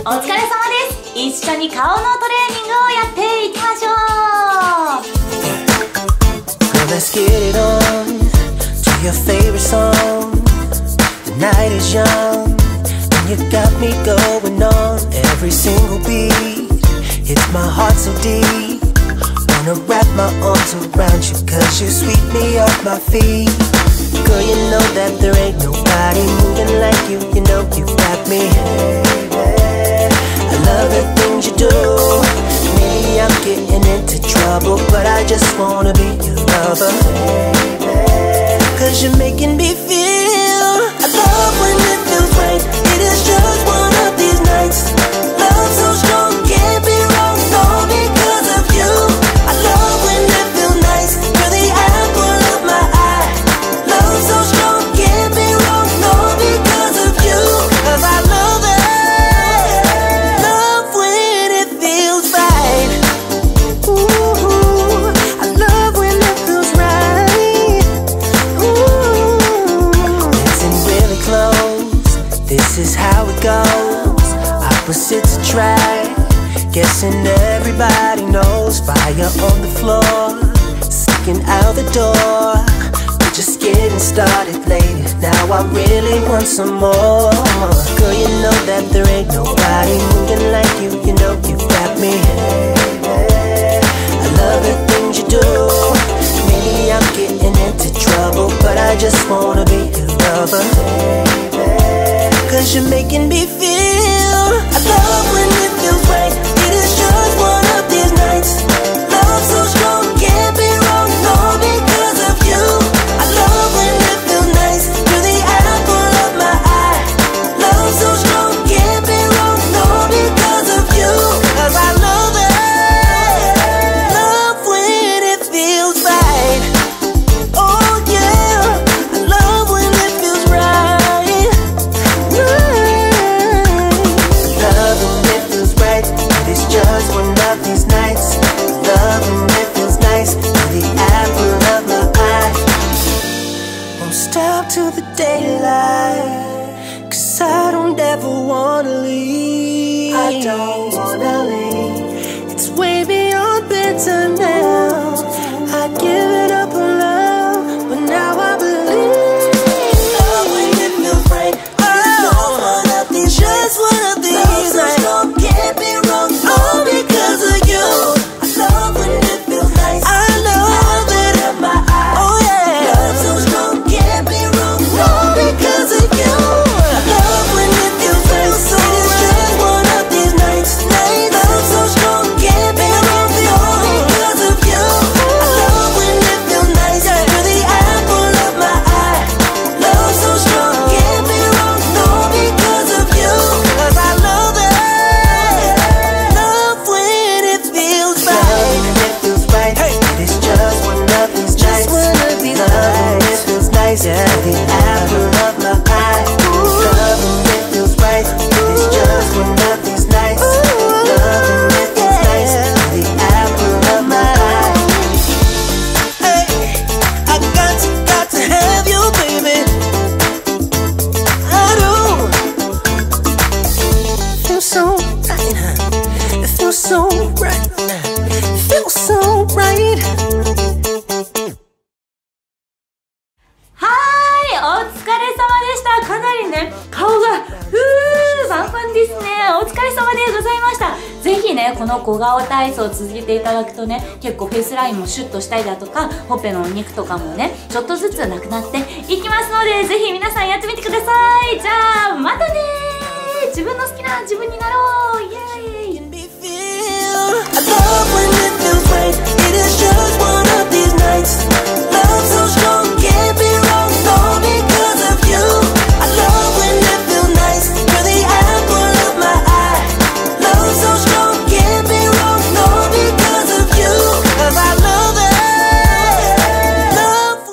お疲れ様です。一緒に顔のトレーニングをやっていきましょう。 Let's get it on to your favorite song. The night is young and you got me going on. Every single beat hits my heart so deep. Wanna wrap my arms around you 'cause you sweep me off my feet. Girl, you know that there ain't nobody moving like you. You know you got me. I love the things you do. Maybe I'm getting into trouble, but I just wanna be your lover. 'Cause you're making me feel. I love when it feels right. It is just one of these nights. Love so strong, can't be wrong. All because of you. I love when it feels nice. You're the apple of my eye. Love so strong, can't be wrong. All because of you. 'Cause I love it. Love when it feels right. Ooh, I love when it feels right. Ooh, listen really close. This is how it goes. Opposites attract. Guessing everybody knows. Fire on the floor, sticking out the door. We're just getting started, lady. Now I really want some more. Girl, you know that there ain't nobody moving like you. You know you got me. I love the things you do. Maybe I'm getting into trouble, but I just wanna be your lover. 'Cause you're making me feel. I love when it feels right. It is just one of these nights. Love so strong, can't be wrong. All because of you. I love when it feels nice. You're the apple of my eye. Love so strong, can't be wrong. All because of you. 'Cause I love it. Love when it feels right. Oh yeah, I love when it feels right. Love when it feels right. It is just one of these nights. Love when it feels nice. You're the apple of my eye. Won't stop till the daylight. 'Cause I don't ever wanna leave. I don't wanna leave. It's way beyond bitter now. I'd give it up on love, but now I believe. Love when it feels right. Just one of these nights. Can't be wrong. All because of you. I love when it feels nice. I love it in my eyes. Oh yeah. Love so strong, can't be wrong. All because of you. I love when it feels right. So it is just one of these nights. Love so strong, can't be wrong. All because of you. I love when it feels nice. You're the apple of my eye. Love so strong, can't be wrong. All because of you. 'Cause I love it. Love when it feels right. Love when it feels right. Hey. It is just one of these nights. One of these love when it feels nice. Yeah. The apple of my eye. Love when it feels right. It is just one of these nights. Love when it feels nice. The apple of my eye. Hey, I got to have you, baby. I do. Feels so right, huh? It feels so right. It feels so right. はーい、お疲れ様でした。かなりね、顔がパンパンですね。お疲れ様でございました。ぜひね、この小顔体操を続けていただくとね、結構フェイスラインもシュッとしたりだとか、ほっぺのお肉とかもね、ちょっとずつなくなっていきますので、ぜひ皆さんやってみてください。じゃあまたねー。自分の好きな自分になろう。イエーイ。 I love